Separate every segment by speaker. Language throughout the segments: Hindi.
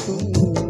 Speaker 1: तुम।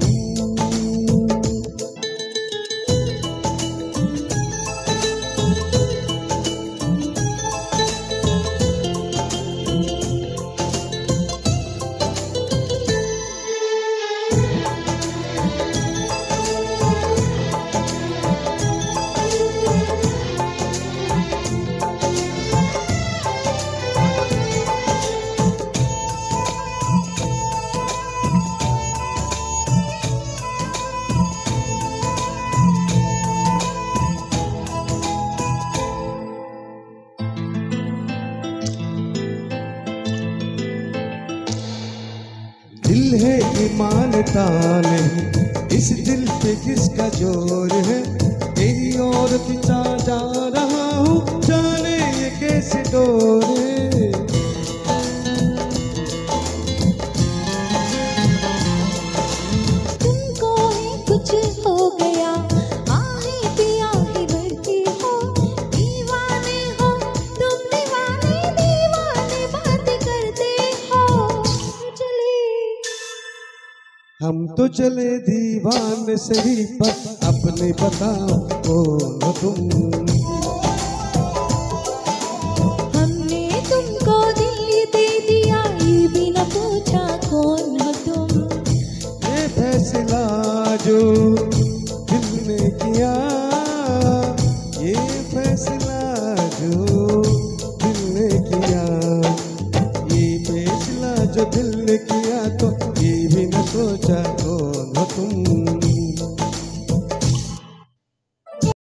Speaker 1: दिल है कि मानता नहीं, इस दिल पे किसका जोर है। तेरी ओर खिंचा जा रहा हूँ, जाने ये कैसे डोर है।
Speaker 2: तुमको ही कुछ हो गया, आहे पिया ही भरती हो। दीवाने हो तुम, दीवाने दीवाने बातें करते हो। चले
Speaker 1: हम तो चले दीवान सही, पर अपने बताओ कौन हो तुम।
Speaker 2: हमने तुमको दिल दे दिया, ये भी न पूछा कौन हो तुम।
Speaker 1: ये फैसला जो दिल ने किया, ये फैसला जो दिल ने किया, ये फैसला जो दिल